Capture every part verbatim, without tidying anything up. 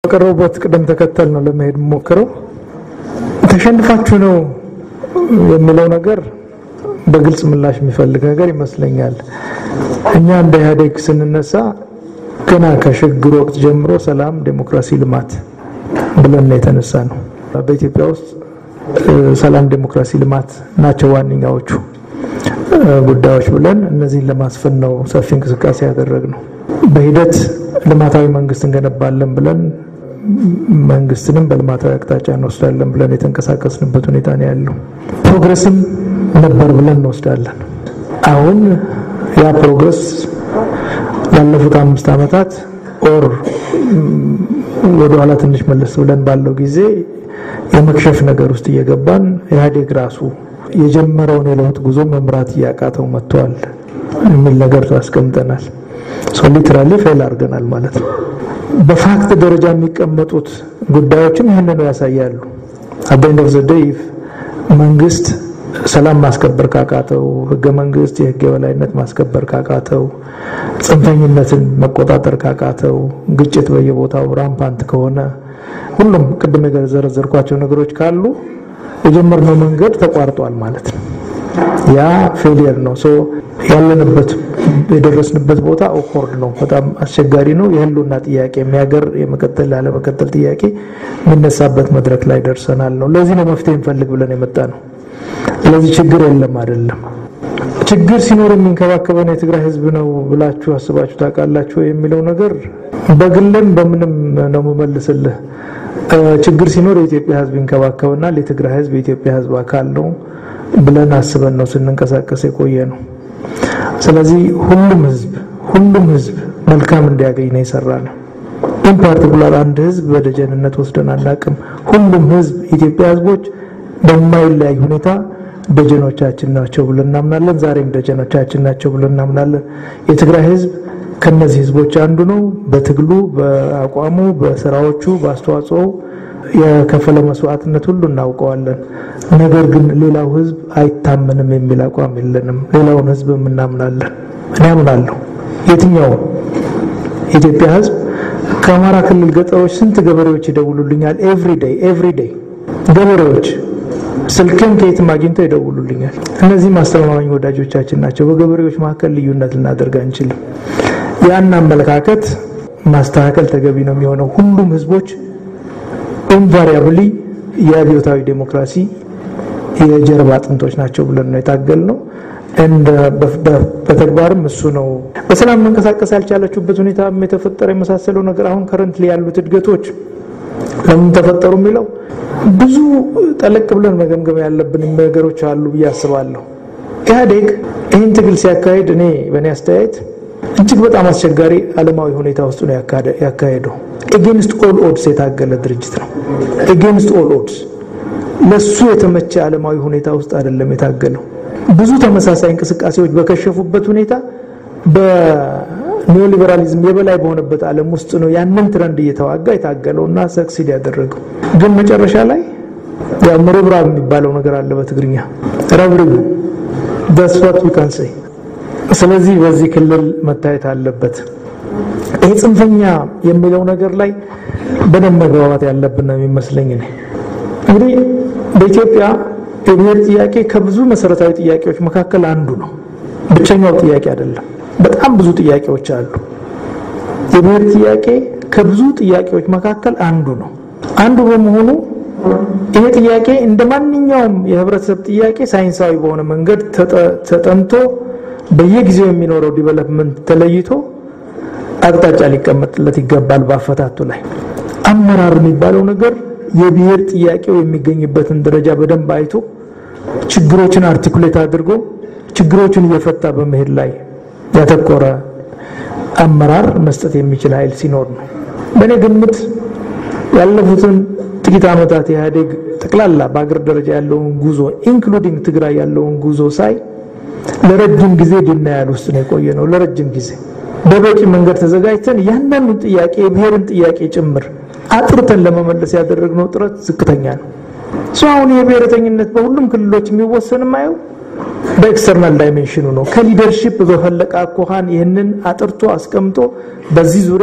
ቀረውበት ቀደም ተከተል ነው ለመሄድ ሞክረው ተሸንፋችሁ ነው የሚለው ነገር በግልጽ ምላሽ የሚፈልግ ነገር ይመስለኛል። እኛ እንደ ኢህአዴግ ስንነሳ ገና ከሽግግር ወቅት ጀምሮ ሰላም፣ ዲሞክራሲ፣ ልማት ብለን የተነሳ ነው። በኢትዮጵያ ውስጥ ሰላም፣ ዲሞክራሲ፣ ልማት ናቸው ዋነኛዎቹ ጉዳዮች ብለን እነዚህን ለማስፈን ነው ሰፊ እንቅስቃሴ ያደረግነው። በሂደት ልማታዊ መንግስት እንገነባለን ብለን መንግስትንም በልማታዊ አቅጣጫ እንወስዳለን ብለን የተንቀሳቀስንበት ሁኔታ ነው ያለው። ፕሮግሬስም ነበር ብለን እንወስዳለን። አሁን ያ ፕሮግሬስ ባለፉት አምስት ዓመታት ኦር ወደ ኋላ ትንሽ መለስ ብለን ባለው ጊዜ የመክሸፍ ነገር ውስጥ እየገባን ኢህአዴግ ራሱ የጀመረውን የለውጥ ጉዞ መምራት ያቃተው መጥቷል የሚል ነገር አስቀምጠናል። ሶ ሊትራሊ ፌል አድርገናል ማለት ነው። በፋክት ደረጃ የሚቀመጡት ጉዳዮችም ይሄንን ነው ያሳያሉ። አባይንድ ኦፍ ዘ ዴይ መንግስት ሰላም ማስከበር ካቃተው፣ ህገ መንግስት የህግ የበላይነት ማስከበር ካቃተው፣ ጽንፈኝነትን መቆጣጠር ካቃተው፣ ግጭት በየቦታው ራምፓንት ከሆነ ሁሉም ቅድም የዘረዘርኳቸው ነገሮች ካሉ የጀመርነው መንገድ ተቋርጧል ማለት ነው። ያ ፌሊየር ነው። ሶ ያለንበት የደረስንበት ቦታ ኦኮርድ ነው፣ በጣም አስቸጋሪ ነው። የህልውና ጥያቄ የሚያገር የመቀጠል ያለ መቀጠል ጥያቄ የሚነሳበት መድረክ ላይ ደርሰናል ነው። ለዚህ ነው መፍትሄ እንፈልግ ብለን የመጣ ነው። ስለዚህ ችግር የለም አይደለም። ችግር ሲኖር የሚንከባከበን የትግራይ ህዝብ ነው ብላችሁ አስባችሁ ታውቃላችሁ የሚለው ነገር በግለን በምንም ነው መመልስልህ። ችግር ሲኖር የኢትዮጵያ ህዝብ ይንከባከበናል፣ የትግራይ ህዝብ የኢትዮጵያ ህዝብ አካል ነው ብለን አስበን ነው ስንንቀሳቀስ የቆየ ነው። ስለዚህ ሁሉም ህዝብ ሁሉም ህዝብ መልካም እንዲያገኝ ነው የሰራነው። ኢን ፓርቲኩላር አንድ ህዝብ በደጀንነት ወስደን አናውቅም። ሁሉም ህዝብ ኢትዮጵያ ህዝቦች በማይለያይ ሁኔታ ደጀኖቻችን ናቸው ብለን እናምናለን። ዛሬም ደጀኖቻችን ናቸው ብለን እናምናለን። የትግራይ ህዝብ ከነዚህ ህዝቦች አንዱ ነው። በትግሉ፣ በአቋሙ፣ በስራዎቹ፣ በአስተዋጽኦ የከፈለ መስዋዕትነት ሁሉ እናውቀዋለን። ነገር ግን ሌላው ህዝብ አይታመንም የሚል አቋም የለንም። ሌላውን ህዝብ እናምናለን። እኔ አምናለሁ። የትኛው ኢትዮጵያ ህዝብ ከአማራ ክልል ገጠሮች ስንት ገበሬዎች ይደውሉልኛል ኤቭሪ ዴይ ኤቭሪ ዴይ ገበሬዎች ስልክም ከየትም አግኝተው ይደውሉልኛል። እነዚህ ማስተማማኝ ወዳጆቻችን ናቸው። በገበሬዎች መካከል ልዩነት ልናደርግ አንችልም። ያን አመለካከት ማስተካከል ተገቢ ነው የሚሆነው። ሁሉም ህዝቦች ኢንቫሪያብሊ የአብዮታዊ ዲሞክራሲ የጀርባ አጥንቶች ናቸው ብለን ነው የታገልነው። እንደ በተግባርም እሱ ነው። በሰላም መንቀሳቀስ ያልቻለችበት ሁኔታ የተፈጠረ የመሳሰለው ነገር አሁን ከረንትሊ ያሉት እድገቶች ለምን ተፈጠሩ የሚለው ብዙ ጠለቅ ብለን መገምገም ያለብን ነገሮች አሉ ብዬ አስባለሁ። ኢህአዴግ ይህን ትግል ሲያካሂድ እኔ በእኔ አስተያየት እጅግ በጣም አስቸጋሪ ዓለማዊ ሁኔታ ውስጥ ነው ያካሄደው። against all odds የታገለ ድርጅት ነው። against all odds ለሱ የተመቸ ዓለማዊ ሁኔታ ውስጥ አይደለም የታገለው። ብዙ ተመሳሳይ እንቅስቃሴዎች በከሸፉበት ሁኔታ በኒዮሊበራሊዝም የበላይ በሆነበት ዓለም ውስጥ ነው ያንን ትረንድ እየተዋጋ የታገለውና ሰክሲድ ያደረገው። ግን መጨረሻ ላይ ያ ምርብራብ የሚባለው ነገር አለ በትግርኛ ረብርቡ that's what we can say። ስለዚህ በዚህ ክልል መታየት አለበት። ይሄ ጽንፈኛ የሚለው ነገር ላይ በደንብ መግባባት ያለብን ነው የሚመስለኝ። እንግዲህ በኢትዮጵያ የብሔር ጥያቄ ከብዙ መሰረታዊ ጥያቄዎች መካከል አንዱ ነው። ብቸኛው ጥያቄ አይደለም። በጣም ብዙ ጥያቄዎች አሉ። የብሔር ጥያቄ ከብዙ ጥያቄዎች መካከል አንዱ ነው። አንዱ በመሆኑ ይሄ ጥያቄ እንደማንኛውም የህብረተሰብ ጥያቄ ሳይንሳዊ በሆነ መንገድ ተጠንቶ በየጊዜው የሚኖረው ዲቨሎፕመንት ተለይቶ አቅጣጫ ሊቀመጥለት ይገባል። ባፈታቱ ላይ አመራር የሚባለው ነገር የብሔር ጥያቄው የሚገኝበትን ደረጃ በደንብ አይቶ ችግሮችን አርቲኩሌት አድርጎ ችግሮችን እየፈታ በመሄድ ላይ ያተኮረ አመራር መስጠት የሚችል ኃይል ሲኖር ነው። በእኔ ግምት ያለፉትን ጥቂት ዓመታት ኢህአዴግ ጠቅላላ በአገር ደረጃ ያለውን ጉዞ ኢንክሉዲንግ ትግራይ ያለውን ጉዞ ሳይ ለረጅም ጊዜ ዲናያል ውስጥ ነው የቆየነው። ለረጅም ጊዜ በበቂ መንገድ ተዘጋጅተን ያንኑ ጥያቄ ብሔርን ጥያቄ ጭምር አጥርተን ለመመለስ ያደረግነው ጥረት ዝቅተኛ ነው። ሶ አሁን የብሔርተኝነት በሁሉም ክልሎች የሚወሰን ማየው በኤክስተርናል ዳይሜንሽኑ ነው። ከሊደርሺፕ በፈለቀ አኳኋን ይሄንን አጥርቶ አስቀምጦ በዚህ ዙሪያ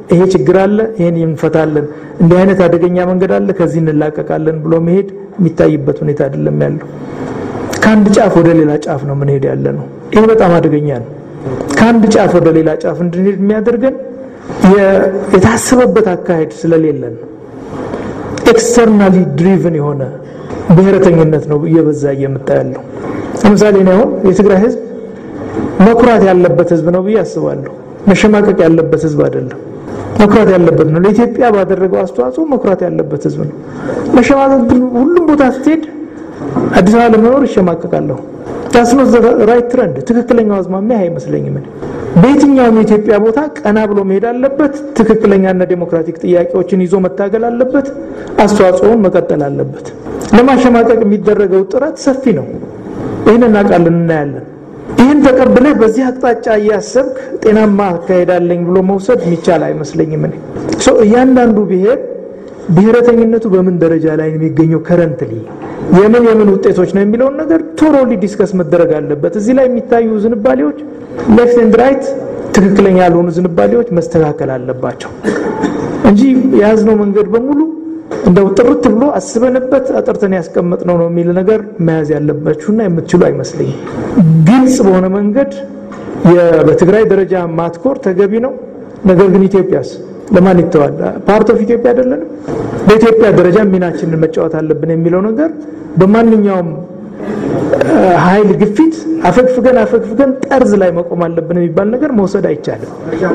ይሄ ችግር አለ ይሄን እንፈታለን እንደ አይነት አደገኛ መንገድ አለ ከዚህ እንላቀቃለን ብሎ መሄድ የሚታይበት ሁኔታ አይደለም ያለው ካንድ ጫፍ ወደ ሌላ ጫፍ ነው ምን ሄድ ያለ ነው ይሄ በጣም አደገኛ ነው ካንድ ጫፍ ወደ ሌላ ጫፍ እንድንሄድ የሚያደርገን የታሰበበት አካሄድ ስለሌለን ኤክስተርናሊ ድሪቨን የሆነ ብሔረተኝነት ነው እየበዛ እየመጣ ያለው ለምሳሌ ነው የትግራይ ህዝብ መኩራት ያለበት ህዝብ ነው ብዬ አስባለሁ መሸማቀቅ ያለበት ህዝብ አይደለም መኩራት ያለበት ነው ለኢትዮጵያ ባደረገው አስተዋጽኦ መኩራት ያለበት ህዝብ ነው መሸማቀቅ ሁሉም ቦታ ስትሄድ አዲስ አበባ ለመኖር ይሸማቀቃለሁ ታስኖ ራይት ትሬንድ ትክክለኛው አዝማሚያ አይመስለኝም በየትኛው የኢትዮጵያ ቦታ ቀና ብሎ መሄድ አለበት ትክክለኛና ዲሞክራቲክ ጥያቄዎችን ይዞ መታገል አለበት አስተዋጽኦን መቀጠል አለበት ለማሸማቀቅ የሚደረገው ጥረት ሰፊ ነው ይሄንን አቃለን እናያለን ይሄን ተቀበለ በዚህ አቅጣጫ ያሰብክ ጤናማ አካሄዳለኝ ብሎ መውሰድ የሚቻል አይመስለኝም እኔ ሶ ያንዳንዱ ብሔር ብሔረተኝነቱ በምን ደረጃ ላይ ነው የሚገኘው ከረንትሊ የምን የምን ውጤቶች ነው የሚለው ነገር ቶሮሊ ዲስከስ መደረግ አለበት እዚህ ላይ የሚታዩ ዝንባሌዎች ሌፍት ኤንድ ራይት ትክክለኛ ያልሆኑ ዝንባሌዎች መስተካከል አለባቸው እንጂ ያዝነው መንገድ በሙሉ እንደው ጥርት ብሎ አስበንበት አጥርተን ያስቀመጥነው ነው የሚል ነገር መያዝ ያለባችሁና የምትችሉ አይመስልኝም ግልጽ በሆነ መንገድ የበትግራይ ደረጃ ማትኮር ተገቢ ነው ነገር ግን ኢትዮጵያስ ለማን ይተዋል ፓርት ኦፍ ኢትዮጵያ አይደለም በኢትዮጵያ ደረጃ ሚናችንን መጫወት አለብን የሚለው ነገር በማንኛውም ኃይል ግፊት አፈግፍገን አፈግፍገን ጠርዝ ላይ መቆም አለብን የሚባል ነገር መውሰድ አይቻልም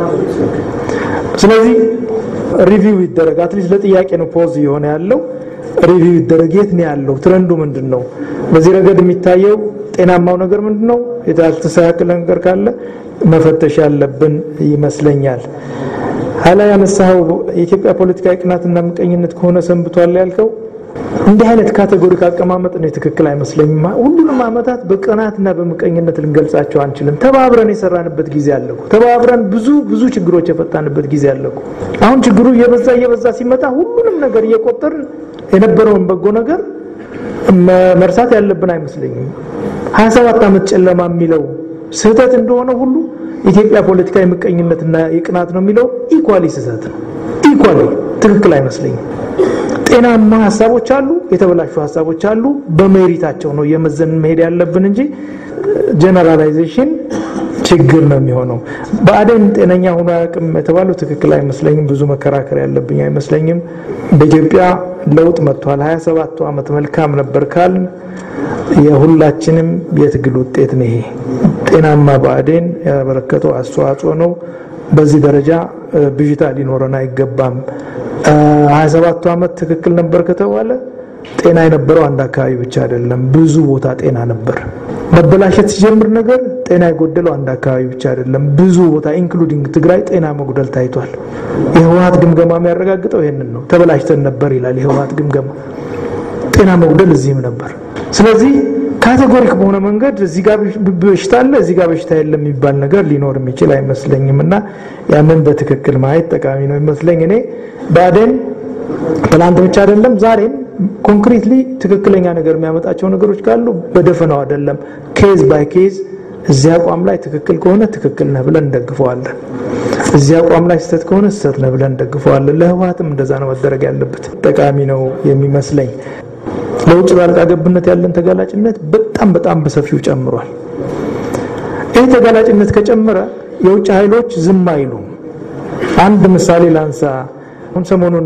ስለዚህ ሪቪው ይደረግ አትሊስት ለጥያቄ ነው ፖዝ ይሆነ ያለው ሪቪው ይደረግ የት ነው ያለው ትሬንዱ ምንድነው በዚህ ረገድ የሚታየው ጤናማው ነገር ምንድነው የታልተሳካለ ነገር ካለ መፈተሽ ያለብን ይመስለኛል hala ያነሳው የኢትዮጵያ ፖለቲካዊ ቅናትና ምቀኝነት ከሆነ ሰንብቷል ያልከው እንዲህ አይነት ካቴጎሪክ አቀማመጥ ነው ትክክል አይመስለኝም ሁሉንም አመታት በቅናትና በምቀኝነት ልንገልጻቸው አንችልም ተባብረን የሰራንበት ጊዜ አለኩ ተባብረን ብዙ ብዙ ችግሮች የፈታንበት ጊዜ አለኩ አሁን ችግሩ እየበዛ እየበዛ ሲመጣ ሁሉንም ነገር እየቆጠርን የነበረውን በጎ ነገር መርሳት ያለብን አይመስለኝም ሃያ ሰባት አመት ጨለማ የሚለው ስህተት እንደሆነ ሁሉ ኢትዮጵያ ፖለቲካዊ ምቀኝነትና የቅናት ነው የሚለው ኢኳሊ ስህተት ነው ኢኳሊ ትክክል አይመስለኝም ጤናማ ሐሳቦች አሉ የተበላሹ ሐሳቦች አሉ በሜሪታቸው ነው የመዘን መሄድ ያለብን እንጂ ጀነራላይዜሽን ችግር ነው የሚሆነው ባደን ጤነኛ ሆኖ አቅም የተባለው ትክክል አይመስለኝም ብዙ መከራከር ያለብኝ አይመስለኝም በኢትዮጵያ ለውጥ መጥቷል ሃያ ሰባት አመት መልካም ነበር ካል የሁላችንም የትግል ውጤት ነው ይሄ ጤናማ ባደን ያበረከተው አስተዋጽኦ ነው በዚህ ደረጃ ብጅታ ሊኖርና አይገባም ሃያ ሰባት አመት ትክክል ነበር ከተባለ ጤና የነበረው አንድ አካባቢ ብቻ አይደለም ብዙ ቦታ ጤና ነበር መበላሸት ሲጀምር ነገር ጤና ይጎደለው አንድ አካባቢ ብቻ አይደለም ብዙ ቦታ ኢንክሉዲንግ ትግራይ ጤና መጉደል ታይቷል የህወሓት ግምገማ የሚያረጋግጠው ይሄንን ነው ተበላሽተን ነበር ይላል የህወሓት ግምገማ ጤና መጉደል እዚህም ነበር ስለዚህ ካቴጎሪክ በሆነ መንገድ እዚህ ጋር በሽታ አለ እዚህ ጋር በሽታ የለም የሚባል ነገር ሊኖር የሚችል አይመስለኝምና ያንን በትክክል ማየት ጠቃሚ ነው ይመስለኝ እኔ ባደን ፕላንት ብቻ አይደለም ዛሬም ኮንክሪትሊ ትክክለኛ ነገር የሚያመጣቸው ነገሮች ካሉ በደፈናው አይደለም ኬዝ ባይ ኬዝ እዚያ አቋም ላይ ትክክል ከሆነ ትክክል ነው ብለን ደግፈዋለን እዚያ አቋም ላይ ስህተት ከሆነ ስህተት ነው ብለን ደግፈዋለን ለህወሓትም እንደዛ ነው መደረግ ያለበት ጠቃሚ ነው የሚመስለኝ ለውጭ ባልቃ ገብነት ያለን ተጋላጭነት በጣም በጣም በሰፊው ጨምሯል ይሄ ተጋላጭነት ከጨመረ የውጭ ኃይሎች ዝም አይሉ አንድ ምሳሌ ላንሳ አሁን ሰሞኑን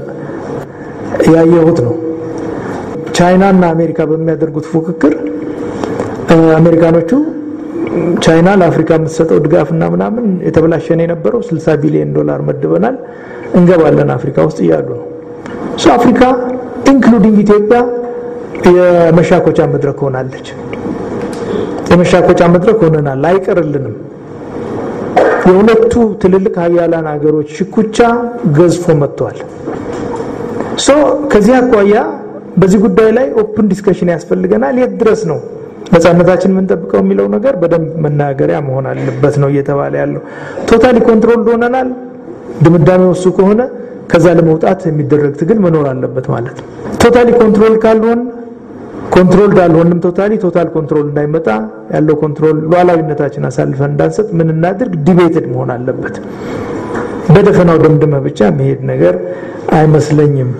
ያየሁት ነው ቻይና እና አሜሪካ በሚያደርጉት ፉክክር አሜሪካኖቹ ቻይና ለአፍሪካ የምትሰጠው ድጋፍና ምናምን የተበላሸነ የነበረው ስልሳ ቢሊዮን ዶላር መድበናል እንገባለን አፍሪካ ውስጥ ይያሉ ነው ሶ አፍሪካ ኢንክሉዲንግ ኢትዮጵያ የመሻኮቻ መድረክ ሆናለች የመሻኮቻ መድረክ ሆነናል አይቀርልንም የሁለቱ ትልልቅ ሀያላን ሀገሮች ሽኩቻ ገዝፎ መጥቷል ሶ ከዚህ አቋያ በዚህ ጉዳይ ላይ ኦፕን ዲስከሽን ያስፈልገናል የት ድረስ ነው ነፃነታችን ምን ተጠብቀው የሚለው ነገር በደንብ መናገሪያ መሆን አለበት ነው እየተባለ ያለው ቶታሊ ኮንትሮል ሆነናል ድምዳሜው እሱ ከሆነ ከዛ ለመውጣት የሚደረግ ትግል መኖር አለበት ማለት ነው ቶታሊ ኮንትሮል ካልሆነ ኮንትሮል ዳልሆንም ቶታሊ ቶታል ኮንትሮል እንዳይመጣ ያለው ኮንትሮል ሉዓላዊነታችን አሳልፈን እንዳንሰጥ ምን እናድርግ ዲቤትድ መሆን አለበት በደፈናው ደምድመ ብቻ መሄድ ነገር አይመስለኝም።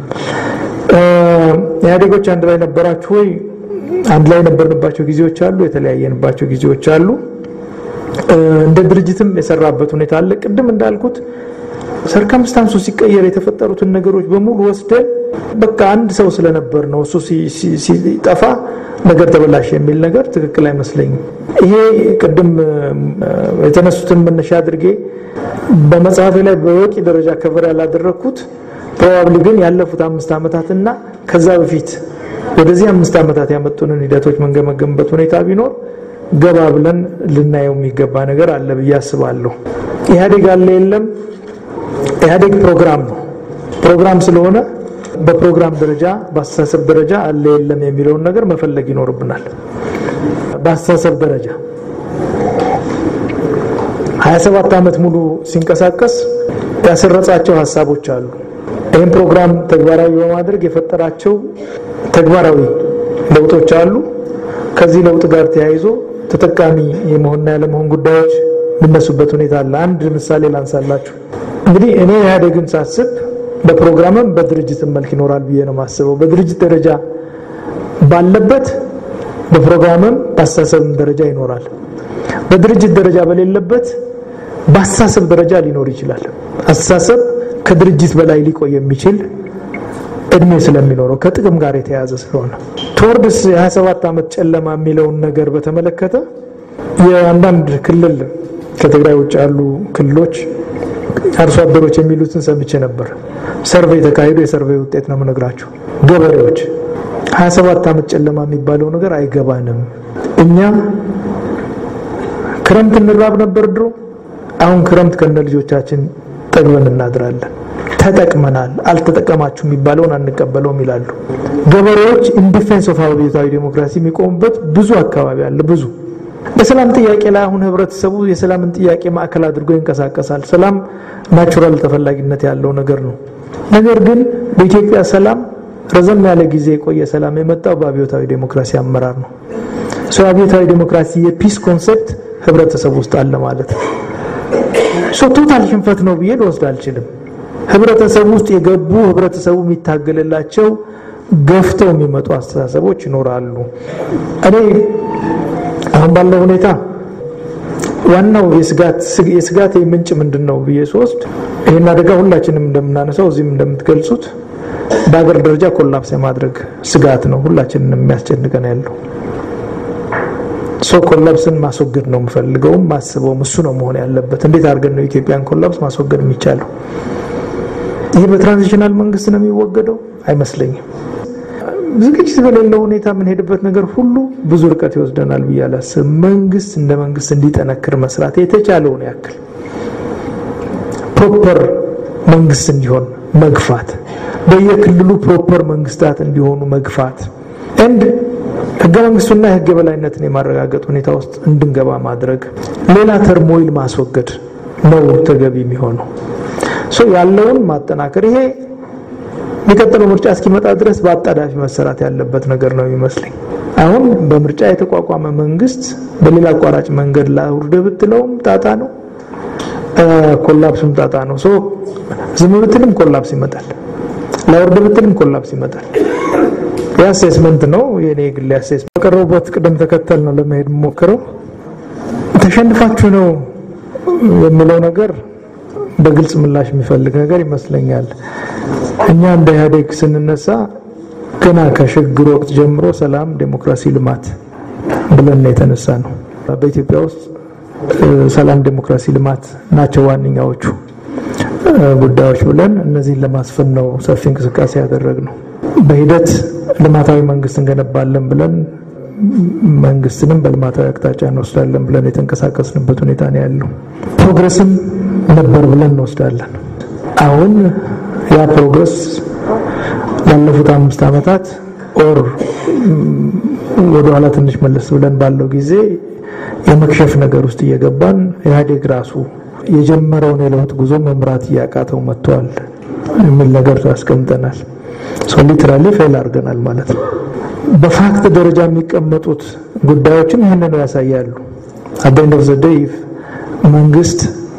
ያደጎች አንድ ላይ ነበራችሁ ወይ? አንድ ላይ ነበርንባቸው ጊዜዎች አሉ፣ የተለያየንባቸው ጊዜዎች አሉ። እንደ ድርጅትም የሰራበት ሁኔታ አለ። ቅድም እንዳልኩት ሰርከምስታንሱ ሲቀየር የተፈጠሩትን ነገሮች በሙሉ ወስደን በቃ አንድ ሰው ስለነበር ነው እሱ ሲጠፋ ነገር ተበላሽ የሚል ነገር ትክክል አይመስለኝም። ይሄ ቅድም የተነሱትን መነሻ አድርጌ በመጽሐፌ ላይ በወቂ ደረጃ ከቨር ያላደረኩት ፕሮባብሊ ግን ያለፉት አምስት አመታትና ከዛ በፊት ወደዚህ አምስት አመታት ያመጡንን ሂደቶች መንገመገምበት ሁኔታ ቢኖር ገባ ብለን ልናየው የሚገባ ነገር አለ ብዬ አስባለሁ። ኢህአዴግ አለ የለም ኢህአዴግ ፕሮግራም ነው። ፕሮግራም ስለሆነ በፕሮግራም ደረጃ በአስተሳሰብ ደረጃ አለ የለም የሚለውን ነገር መፈለግ ይኖርብናል። በአስተሳሰብ ደረጃ ሃያ ሰባት አመት ሙሉ ሲንቀሳቀስ ያሰረጻቸው ሐሳቦች አሉ። ይሄን ፕሮግራም ተግባራዊ በማድረግ የፈጠራቸው ተግባራዊ ለውጦች አሉ። ከዚህ ለውጥ ጋር ተያይዞ ተጠቃሚ የመሆንና ያለመሆን ጉዳዮች ምንነሱበት ሁኔታ አለ። አንድ ምሳሌ ላንሳላችሁ። እንግዲህ እኔ ኢህአዴግን ሳስብ በፕሮግራምም በድርጅትም መልክ ይኖራል ብዬ ነው ማስበው። በድርጅት ደረጃ ባለበት በፕሮግራምም በአስተሳሰብም ደረጃ ይኖራል። በድርጅት ደረጃ በሌለበት በአስተሳሰብ ደረጃ ሊኖር ይችላል። አስተሳሰብ ከድርጅት በላይ ሊቆይ የሚችል እድሜ ስለሚኖረው ከጥቅም ጋር የተያያዘ ስለሆነ ቶርድስ ሃያ ሰባት አመት ጨለማ የሚለውን ነገር በተመለከተ የአንዳንድ ክልል ከትግራይ ውጭ ያሉ ክልሎች አርሶ አደሮች የሚሉትን ሰምቼ ነበር። ሰርቬይ ተካሂዶ የሰርቬይ ውጤት ነው የምነግራችሁ። ገበሬዎች ሃያ ሰባት አመት ጨለማ የሚባለው ነገር አይገባንም። እኛ ክረምት እንራብ ነበር ድሮ፣ አሁን ክረምት ከነ ልጆቻችን ጠግበን እናድራለን። ተጠቅመናል፣ አልተጠቀማችሁ የሚባለውን አንቀበለውም ይላሉ ገበሬዎች። ኢን ዲፌንስ ኦፍ አብዮታዊ ዲሞክራሲ የሚቆሙበት ብዙ አካባቢ አለ። ብዙ በሰላም ጥያቄ ላይ አሁን ህብረተሰቡ የሰላምን ጥያቄ ማዕከል አድርጎ ይንቀሳቀሳል። ሰላም ናቹራል ተፈላጊነት ያለው ነገር ነው። ነገር ግን በኢትዮጵያ ሰላም ረዘም ያለ ጊዜ የቆየ ሰላም የመጣው በአብዮታዊ ዲሞክራሲ አመራር ነው። ሶ አብዮታዊ ዲሞክራሲ የፒስ ኮንሰፕት ህብረተሰቡ ውስጥ አለ ማለት ነው። ሶ ቶታል ሽንፈት ነው ብዬ ልወስድ አልችልም። ህብረተሰቡ ውስጥ የገቡ ህብረተሰቡ የሚታገልላቸው ገፍተው የሚመጡ አስተሳሰቦች ይኖራሉ። እኔ አሁን ባለው ሁኔታ ዋናው የስጋት የስጋት ምንጭ ምንድነው ብዬ ሶስት ይሄን አደጋ ሁላችንም እንደምናነሳው እዚህም እንደምትገልጹት በአገር ደረጃ ኮላፕስ የማድረግ ስጋት ነው ሁላችንንም የሚያስጨንቀን ያለው። ሶ ኮላፕስን ማስወገድ ነው የምፈልገው ማስበው እሱ ነው መሆን ያለበት። እንዴት አድርገን ነው ኢትዮጵያን ኮላፕስ ማስወገድ የሚቻለው? ይሄ በትራንዚሽናል መንግስት ነው የሚወገደው አይመስለኝም። ዝግጅት በሌለው ሁኔታ ምን ሄድበት ነገር ሁሉ ብዙ ርቀት ይወስደናል ብያለስ። መንግስት እንደ መንግስት እንዲጠነክር መስራት የተቻለውን ያክል ፕሮፐር መንግስት እንዲሆን መግፋት፣ በየክልሉ ፕሮፐር መንግስታት እንዲሆኑ መግፋት እንድ ህገ መንግስቱና ህገ በላይነትን የማረጋገጥ ሁኔታ ውስጥ እንድንገባ ማድረግ፣ ሌላ ተርሞይል ማስወገድ ነው ተገቢ የሚሆነው። ሶ ያለውን ማጠናከር ይሄ የሚቀጥለው ምርጫ እስኪመጣ ድረስ በአጣዳፊ መሰራት ያለበት ነገር ነው የሚመስለኝ። አሁን በምርጫ የተቋቋመ መንግስት በሌላ አቋራጭ መንገድ ላውርድ ብትለውም ጣጣ ነው፣ ኮላፕስም ጣጣ ነው። ሶ ዝም ብትልም ኮላፕስ ይመጣል፣ ላውርድ ብትልም ኮላፕስ ይመጣል። የአሴስመንት ነው የኔ ግል አሴስመንት። በቀረቡበት ቅደም ተከተል ነው ለመሄድ ሞክረው ተሸንፋችሁ ነው የሚለው ነገር በግልጽ ምላሽ የሚፈልግ ነገር ይመስለኛል። እኛ እንደ ኢህአዴግ ስንነሳ ገና ከሽግግር ወቅት ጀምሮ ሰላም፣ ዲሞክራሲ፣ ልማት ብለን የተነሳ ነው። በኢትዮጵያ ውስጥ ሰላም፣ ዲሞክራሲ፣ ልማት ናቸው ዋነኛዎቹ ጉዳዮች ብለን እነዚህን ለማስፈን ነው ሰፊ እንቅስቃሴ ያደረግነው። በሂደት ልማታዊ መንግስት እንገነባለን ብለን መንግስትንም በልማታዊ አቅጣጫ እንወስዳለን ብለን የተንቀሳቀስንበት ሁኔታ ነው ያለው። ፕሮግሬስም ነበር ብለን እንወስዳለን። አሁን ያ ፕሮግሬስ ላለፉት አምስት አመታት ኦር ወደ ኋላ ትንሽ መለስ ብለን ባለው ጊዜ የመክሸፍ ነገር ውስጥ እየገባን ኢህአዴግ ራሱ የጀመረውን የለውጥ ጉዞ መምራት ያቃተው መጥቷል የሚል ነገር አስቀምጠናል። ሶ ሊትራሊ ፌል አድርገናል ማለት ነው። በፋክት ደረጃ የሚቀመጡት ጉዳዮችን ይሄንን ነው ያሳያሉ። አት ዘ ኤንድ ኦፍ ዘ ዴይ መንግስት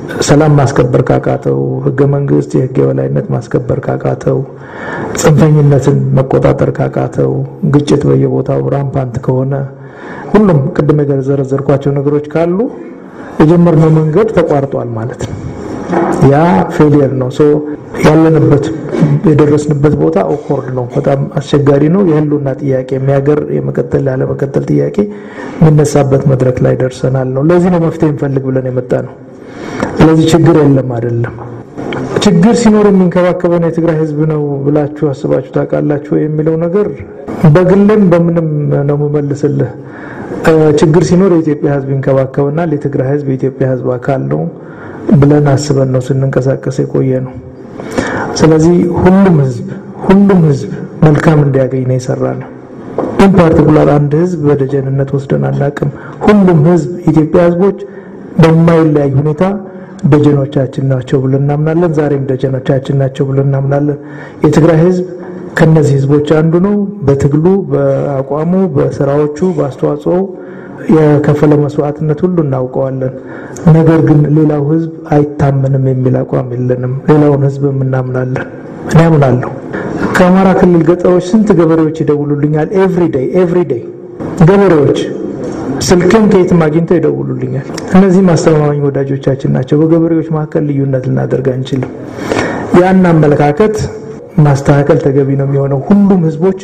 ሰላም ማስከበር ካቃተው ህገ መንግስት የህግ የበላይነት ማስከበር ካቃተው ጽንፈኝነትን መቆጣጠር ካቃተው ግጭት በየቦታው ራምፓንት ከሆነ ሁሉም ቅድም የዘረዘርኳቸው ነገሮች ካሉ የጀመርነው መንገድ ተቋርጧል ማለት ነው ያ ፌሊየር ነው ሶ ያለንበት የደረስንበት ቦታ ኦኮርድ ነው በጣም አስቸጋሪ ነው የህልውና ጥያቄ የሚያገር የመቀጠል ያለ መቀጠል ጥያቄ ምንነሳበት መድረክ ላይ ደርሰናል ነው ለዚህ ነው መፍትሄ እንፈልግ ብለን የመጣ ነው ስለዚህ ችግር የለም አይደለም ችግር ሲኖር የሚንከባከበን የትግራይ ህዝብ ነው ብላችሁ አስባችሁ ታውቃላችሁ የሚለው ነገር በግልም በምንም ነው መመለስልህ ችግር ሲኖር የኢትዮጵያ ህዝብ ይንከባከበናል የትግራይ ህዝብ የኢትዮጵያ ህዝብ አካል ነው ብለን አስበን ነው ስንንቀሳቀስ የቆየ ነው ስለዚህ ሁሉም ህዝብ ሁሉም ህዝብ መልካም እንዲያገኝ ነው የሰራነው ኢን ፓርቲኩላር አንድ ህዝብ በደጀንነት ወስደን አናቅም ሁሉም ህዝብ ኢትዮጵያ ህዝቦች በማይለያይ ሁኔታ ደጀኖቻችን ናቸው ብለን እናምናለን ዛሬም ደጀኖቻችን ናቸው ብለን እናምናለን የትግራይ ህዝብ ከነዚህ ህዝቦች አንዱ ነው በትግሉ በአቋሙ በስራዎቹ በአስተዋጽኦ የከፈለ መስዋዕትነት ሁሉ እናውቀዋለን ነገር ግን ሌላው ህዝብ አይታመንም የሚል አቋም የለንም ሌላውን ህዝብ እናምናለን እኔ አምናለሁ ከአማራ ክልል ገጠሮች ስንት ገበሬዎች ይደውሉልኛል ኤቭሪ ዴይ ኤቭሪ ዴይ ገበሬዎች ስልክም ከየት ማግኝተው ይደውሉልኛል እነዚህ ማስተማማኝ ወዳጆቻችን ናቸው በገበሬዎች መካከል ልዩነት ልናደርግ አንችልም ያን አመለካከት ማስተካከል ተገቢ ነው የሚሆነው ሁሉም ህዝቦች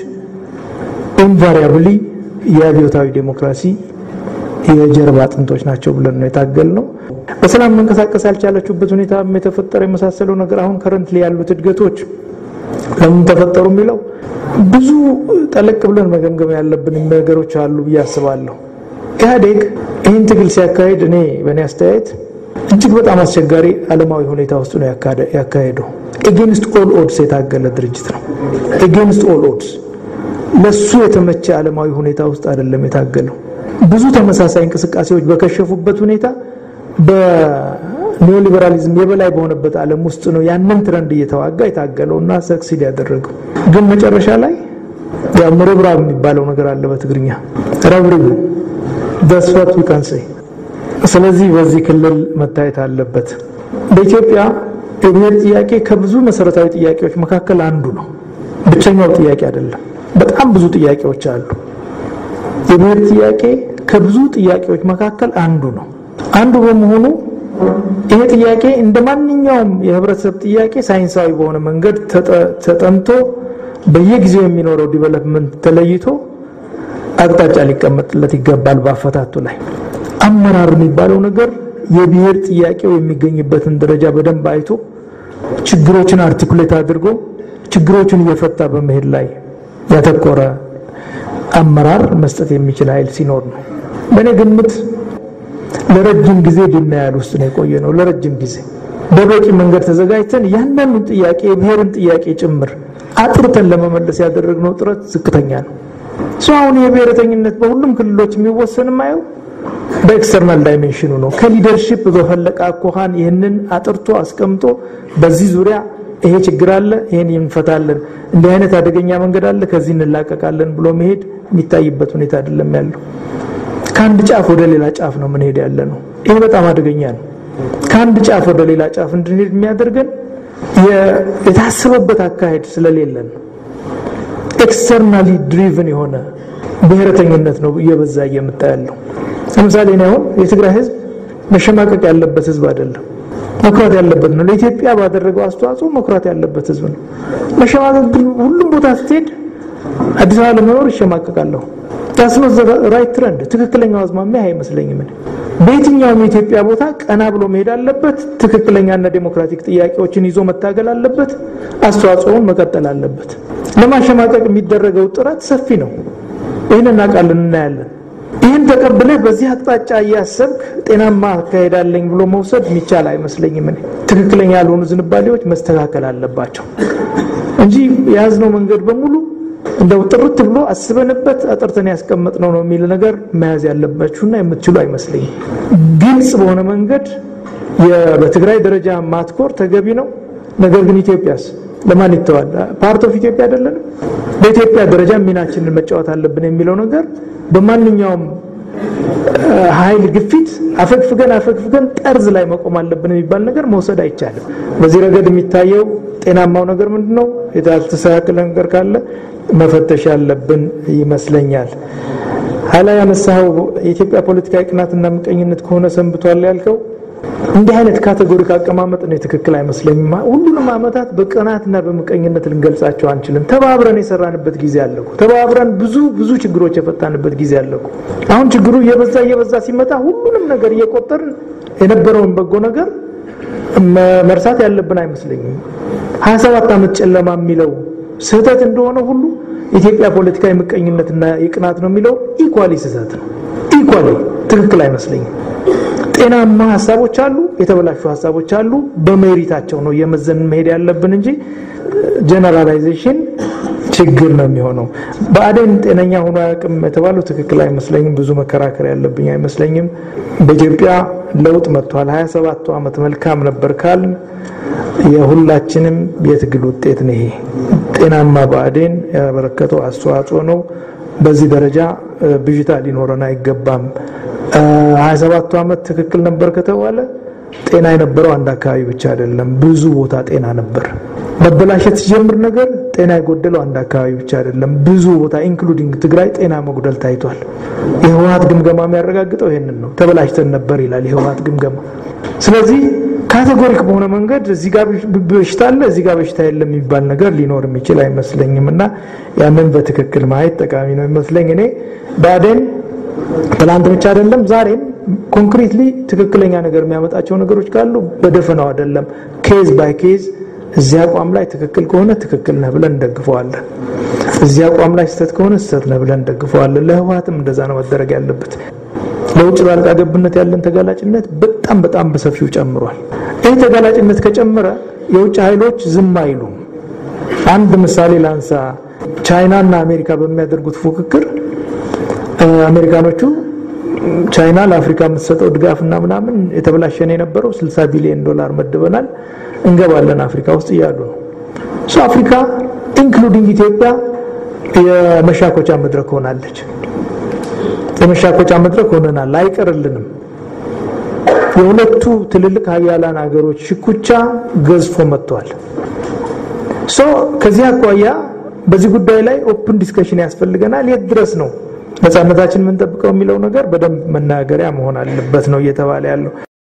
ኢንቫሪያብሊ የአብዮታዊ ዲሞክራሲ የጀርባ አጥንቶች ናቸው ብለን ነው የታገልነው በሰላም መንቀሳቀስ ያልቻለችበት ሁኔታ የተፈጠረ የመሳሰለው ነገር አሁን ከረንትሊ ያሉት እድገቶች ለምን ተፈጠሩ የሚለው ብዙ ጠለቅ ብለን መገምገም ያለብን ነገሮች አሉ ብያስባለሁ ኢህአዴግ ይህን ትግል ሲያካሂድ እኔ በእኔ አስተያየት እጅግ በጣም አስቸጋሪ ዓለማዊ ሁኔታ ውስጥ ነው ያካሄደው against all odds የታገለ ድርጅት ነው against all odds ለሱ የተመቸ ዓለማዊ ሁኔታ ውስጥ አይደለም የታገለው ብዙ ተመሳሳይ እንቅስቃሴዎች በከሸፉበት ሁኔታ በኒዮሊበራሊዝም የበላይ በሆነበት ዓለም ውስጥ ነው ያንን ትረንድ እየተዋጋ የታገለውና ሰክሲድ ያደረገው ግን መጨረሻ ላይ ያ ምርብራብ የሚባለው ነገር አለ በትግርኛ ረብርቡ that's what we can say ስለዚህ በዚህ ክልል መታየት አለበት በኢትዮጵያ የብሔር ጥያቄ ከብዙ መሰረታዊ ጥያቄዎች መካከል አንዱ ነው ብቸኛው ጥያቄ አይደለም በጣም ብዙ ጥያቄዎች አሉ የብሔር ጥያቄ ከብዙ ጥያቄዎች መካከል አንዱ ነው አንዱ በመሆኑ ይሄ ጥያቄ እንደማንኛውም የህብረተሰብ ጥያቄ ሳይንሳዊ በሆነ መንገድ ተጠንቶ በየጊዜው የሚኖረው ዲቨሎፕመንት ተለይቶ አቅጣጫ ሊቀመጥለት ይገባል ባፈታቱ ላይ አመራር የሚባለው ነገር የብሔር ጥያቄው የሚገኝበትን ደረጃ በደንብ አይቶ ችግሮችን አርቲኩሌት አድርጎ ችግሮችን እየፈታ በመሄድ ላይ ያተኮረ አመራር መስጠት የሚችል ኃይል ሲኖር ነው በእኔ ግምት ለረጅም ጊዜ ድናያል ውስጥ ነው የቆየ ነው ለረጅም ጊዜ በበቂ መንገድ ተዘጋጅተን ያንንም ጥያቄ የብሔርን ጥያቄ ጭምር አጥርተን ለመመለስ ያደረግነው ጥረት ዝቅተኛ ነው ሷውን የብሔርተኝነት በሁሉም ክልሎች የሚወሰን ማየው በኤክስተርናል ዳይሜንሽኑ ነው ከሊደርሺፕ በፈለቀ አኳኋን ይሄንን አጥርቶ አስቀምጦ በዚህ ዙሪያ ይሄ ችግር አለ ይሄን እንፈታለን እንደ አይነት አደገኛ መንገድ አለ ከዚህ እንላቀቃለን ብሎ መሄድ የሚታይበት ሁኔታ አይደለም ያለው ከአንድ ጫፍ ወደ ሌላ ጫፍ ነው ምን ሄድ ያለ ነው ይሄ በጣም አደገኛ ነው ከአንድ ጫፍ ወደ ሌላ ጫፍ እንድንሄድ የሚያደርገን የታሰበበት አካሄድ ስለሌለን ኤክስተርናሊ ድሪቭን የሆነ ብሔርተኝነት ነው እየበዛ እየመጣ ያለው ለምሳሌ ነው የትግራይ ህዝብ መሸማቀቅ ያለበት ህዝብ አይደለም መኩራት ያለበት ነው ለኢትዮጵያ ባደረገው አስተዋጽኦ መኩራት ያለበት ህዝብ ነው መሸማቀቅ ሁሉም ቦታ ስትሄድ አዲስ አበባ ለመኖር ይሸማቀቃለሁ that's not the right trend ትክክለኛው አዝማሚያ አይመስለኝም በየትኛውም የኢትዮጵያ ቦታ ቀና ብሎ መሄድ አለበት ትክክለኛና ዲሞክራቲክ ጥያቄዎችን ይዞ መታገል አለበት አስተዋጽኦውን መቀጠል አለበት ለማሸማቀቅ የሚደረገው ጥረት ሰፊ ነው ይሄንን አቃለን እናያለን ይሄን ተቀበለ በዚህ አቅጣጫ ያሰብክ ጤናማ አካሄዳለኝ ብሎ መውሰድ የሚቻል አይመስለኝም ትክክለኛ ያልሆኑ ዝንባሌዎች መስተካከል አለባቸው እንጂ ያዝነው መንገድ በሙሉ እንደው ጥርት ብሎ አስበንበት አጥርተን ያስቀመጥነው ነው የሚል ነገር መያዝ ያለባችሁና የምትችሉ አይመስለኝም ግልጽ በሆነ መንገድ በትግራይ ደረጃ ማትኮር ተገቢ ነው ነገር ግን ኢትዮጵያስ ለማን ይተዋል ፓርት ኦፍ ኢትዮጵያ አይደለም በኢትዮጵያ ደረጃ ሚናችንን መጫወት አለብን የሚለው ነገር በማንኛውም ኃይል ግፊት አፈግፍገን አፈግፍገን ጠርዝ ላይ መቆም አለብን የሚባል ነገር መውሰድ አይቻልም በዚህ ረገድ የሚታየው ጤናማው ነገር ምንድነው የታልተሳከለ ነገር ካለ መፈተሽ ያለብን ይመስለኛል hala ያነሳው የኢትዮጵያ ፖለቲካዊ ቅናትና ምቀኝነት ከሆነ ሰንብቷል ያልከው እንዲህ አይነት ካቴጎሪክ አቀማመጥ ነው ትክክል አይመስለኝም ሁሉንም አመታት በቅናትና በምቀኝነት ልንገልጻቸው አንችልም ተባብረን የሰራንበት ጊዜ አለኩ ተባብረን ብዙ ብዙ ችግሮች የፈታንበት ጊዜ አለኩ አሁን ችግሩ የበዛ የበዛ ሲመጣ ሁሉንም ነገር እየቆጠርን የነበረውን በጎ ነገር መርሳት ያለብን አይመስለኝም ሃያ ሰባት አመት ጨለማ የሚለው ስህተት እንደሆነ ሁሉ ኢትዮጵያ ፖለቲካዊ ምቀኝነትና የቅናት ነው የሚለው ኢኳሊ ስህተት ነው ኢኳሊ ትክክል አይመስለኝም ጤናማ ሐሳቦች አሉ የተበላሹ ሐሳቦች አሉ በሜሪታቸው ነው የመዘን መሄድ ያለብን እንጂ ጀነራላይዜሽን ችግር ነው የሚሆነው ባደን ጤነኛ ሆኖ ያቅም የተባለው ትክክል አይመስለኝም ብዙ መከራከር ያለብኝ አይመስለኝም በኢትዮጵያ ለውጥ መጥቷል ሃያ ሰባት አመት መልካም ነበር ካል የሁላችንም የትግል ውጤት ነው ይሄ ጤናማ ባደን ያበረከተው አስተዋጽኦ ነው በዚህ ደረጃ ብጅታ ሊኖርና አይገባም ሃያ ሰባት አመት ትክክል ነበር ከተባለ ጤና የነበረው አንድ አካባቢ ብቻ አይደለም ብዙ ቦታ ጤና ነበር መበላሸት ሲጀምር ነገር ጤና ይጎደለው አንድ አካባቢ ብቻ አይደለም ብዙ ቦታ ኢንክሉዲንግ ትግራይ ጤና መጉደል ታይቷል የህወሓት ግምገማ የሚያረጋግጠው ይሄንን ነው ተበላሽተን ነበር ይላል የህወሓት ግምገማ ስለዚህ ካቴጎሪክ በሆነ መንገድ እዚህ ጋር በሽታ አለ እዚህ ጋር በሽታ የለም የሚባል ነገር ሊኖር የሚችል አይመስለኝምና ያንን በትክክል ማየት ጠቃሚ ነው ይመስለኝ እኔ ባደን ትላንት ብቻ አይደለም ዛሬም ኮንክሪትሊ ትክክለኛ ነገር የሚያመጣቸው ነገሮች ካሉ በደፈናው አይደለም ኬዝ ባይ ኬዝ እዚያ አቋም ላይ ትክክል ከሆነ ትክክል ነው ብለን ደግፈዋለን እዚያ አቋም ላይ ስተት ከሆነ ስተት ነው ብለን ደግፈዋለን ለህወሓትም እንደዛ ነው መደረግ ያለበት ለውጭ ባልቃ ገብነት ያለን ተጋላጭነት በጣም በጣም በሰፊው ጨምሯል ይሄ ተጋላጭነት ከጨመረ የውጭ ኃይሎች ዝም አይሉም አንድ ምሳሌ ላንሳ ቻይና እና አሜሪካ በሚያደርጉት ፉክክር አሜሪካኖቹ ቻይና ለአፍሪካ የምትሰጠው ድጋፍና ምናምን የተበላሸነ የነበረው ስልሳ ቢሊዮን ዶላር መድበናል እንገባለን አፍሪካ ውስጥ ይያሉ ነው ሶ አፍሪካ ኢንክሉዲንግ ኢትዮጵያ የመሻኮቻ መድረክ ሆናለች የመሻኮቻ መድረክ ሆነናል አይቀርልንም የሁለቱ ትልልቅ ሀያላን ሀገሮች ሽኩቻ ገዝፎ መጥቷል ሶ ከዚህ አቋያ በዚህ ጉዳይ ላይ ኦፕን ዲስከሽን ያስፈልገናል የት ድረስ ነው ነፃነታችን ምን ተጠብቀው የሚለው ነገር በደንብ መናገሪያ መሆን አለበት ነው እየተባለ ያለው